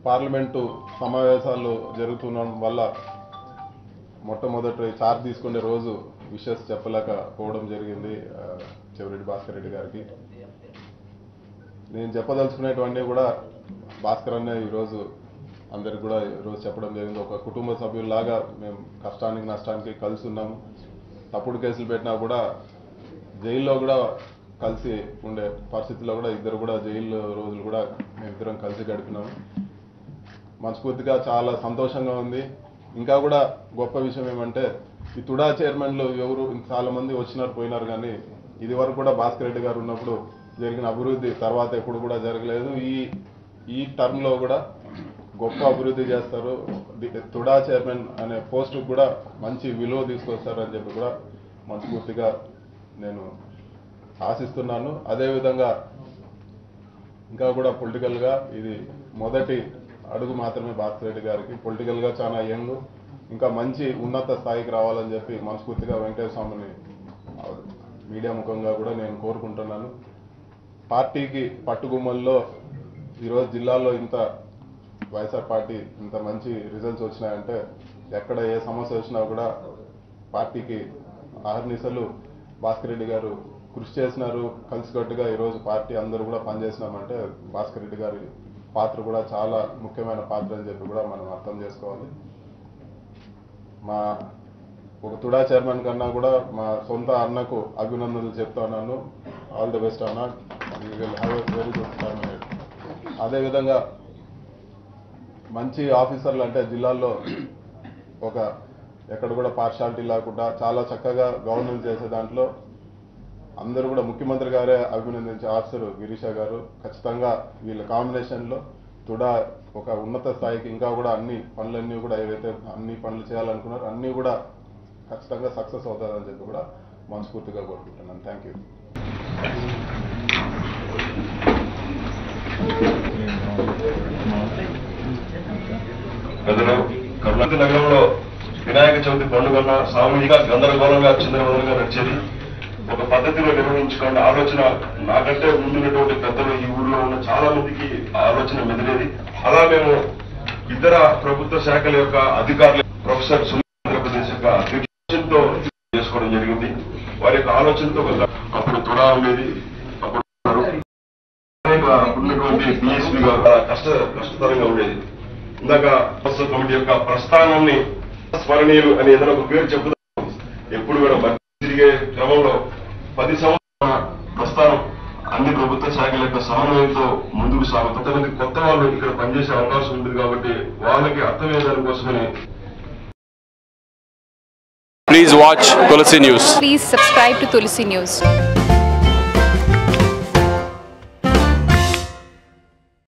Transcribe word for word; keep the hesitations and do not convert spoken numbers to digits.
Parliament సమావేశాలు జరుగుతుండడం వల్ల మొట్టమొదటి చార్జ్ తీసుకునే రోజు విషెస్ చెప్పలేకపోవడం జరిగింది చెవిరెడ్డి భాస్కర్ రెడ్డి గారికి. నేను చెప్పదలుచుకునేటువంటి కూడా భాస్కర్ అనే ఈరోజు అందరికి కూడా ఈరోజు చెప్పడం జరిగింది. ఒక కుటుంబ సభ్యుల్లాగా మేము కష్టానికి నష్టానికి కలిసి ఉన్నాము. తప్పుడు కేసులు పెట్టినా కూడా జైల్లో కూడా కలిసి ఉండే పరిస్థితుల్లో కూడా ఇద్దరు కూడా జైలు రోజులు కూడా మేమిద్దరం కలిసి గడిపినాము. మనస్ఫూర్తిగా చాలా సంతోషంగా ఉంది. ఇంకా కూడా గొప్ప విషయం ఏమంటే ఈ తుడా చైర్మన్లు ఎవరు చాలా మంది వచ్చినారు పోయినారు, కానీ ఇది వరకు కూడా భాస్కర్ రెడ్డి గారు ఉన్నప్పుడు జరిగిన అభివృద్ధి తర్వాత ఎప్పుడు కూడా జరగలేదు. ఈ ఈ టర్మ్లో కూడా గొప్ప అభివృద్ధి చేస్తారు. తుడా చైర్మన్ అనే పోస్టుకు కూడా మంచి విలువ తీసుకొస్తారు అని చెప్పి కూడా మనస్ఫూర్తిగా నేను ఆశిస్తున్నాను. అదేవిధంగా ఇంకా కూడా పొలిటికల్గా ఇది మొదటి అడుగు మాత్రమే భాస్కర్ రెడ్డి గారికి. పొలిటికల్గా చాలా యంగ్, ఇంకా మంచి ఉన్నత స్థాయికి రావాలని చెప్పి మనస్ఫూర్తిగా వెంకటేశ్వర స్వామిని మీడియా ముఖంగా కూడా నేను కోరుకుంటున్నాను. పార్టీకి పట్టుగుమ్మల్లో ఈరోజు జిల్లాలో ఇంత వైఎస్ఆర్ పార్టీ ఇంత మంచి రిజల్ట్స్ వచ్చినాయంటే ఎక్కడ ఏ సమస్య వచ్చినా కూడా పార్టీకి ఆహర్నిశలు భాస్కర్ రెడ్డి గారు కృషి చేసినారు. కలిసికట్టుగా ఈరోజు పార్టీ అందరూ కూడా పనిచేసినామంటే భాస్కర్ రెడ్డి గారి పాత్ర కూడా చాలా ముఖ్యమైన పాత్ర అని చెప్పి కూడా మనం అర్థం చేసుకోవాలి. మా ఒక తుడా చైర్మన్ కన్నా కూడా మా సొంత అన్నకు అభినందనలు చెప్తా ఉన్నాను. ఆల్ ది బెస్ట్ అన్న, you will have a very good time ahead. అదేవిధంగా మంచి ఆఫీసర్లు అంటే జిల్లాల్లో ఒక ఎక్కడ కూడా పార్షాలిటీ లేకుండా చాలా చక్కగా గవర్నెన్స్ చేసే దాంట్లో అందరూ కూడా ముఖ్యమంత్రి గారే అభినందించే ఆఫీసర్ గిరీష గారు. ఖచ్చితంగా వీళ్ళ కాంబినేషన్లో తుడా ఒక ఉన్నత స్థాయికి ఇంకా కూడా అన్ని పనులన్నీ కూడా ఏవైతే అన్ని పనులు చేయాలనుకున్నారో అన్నీ కూడా ఖచ్చితంగా సక్సెస్ అవుతారని చెప్పి కూడా మనస్ఫూర్తిగా కోరుకుంటున్నాను. Thank you. కర్ణాటక నగరంలో వినాయక చవితి పండుగ సామూహిక గందరగోళంగా చంద్రబాబుగా నడిచేది ఒక పద్ధతిలో నిర్వహించుకోండి ఆలోచన నాకంటే ముందున్నటువంటి పెద్దలు ఈ ఊళ్ళో ఉన్న చాలా మందికి ఆలోచన మెదిలేది. అలా మేము ఇతర ప్రభుత్వ శాఖల యొక్క అధికారులు ప్రొఫెసర్ ఆంధ్రప్రదేశ్ యొక్క అధ్యక్షులతో చేసుకోవడం జరిగింది. వారి యొక్క ఆలోచనతో అప్పుడు తుడా ఉండేది, అప్పుడు ఉన్నటువంటి బిఎస్పీ గారు కష్ట కష్టతరంగా ఉండేది. ఇందాక కమిటీ యొక్క ప్రస్థానాన్ని స్మరణీయులు అని ఏదైనా ఒక పేరు చెప్పుదాం. ఎప్పుడు కూడా తిరిగే క్రమంలో పది సంవత్సరాల ప్రస్థానం అన్ని ప్రభుత్వ శాఖల యొక్క సమన్వయంతో ముందుకు సాగు. కొంతమంది కొత్త వాళ్ళు ఇక్కడ పనిచేసే అవకాశం ఉంటుంది కాబట్టి వాళ్ళకి అర్థమయ్యేదాని కోసమని. Please watch Tulsi News. Please subscribe to Tulsi News.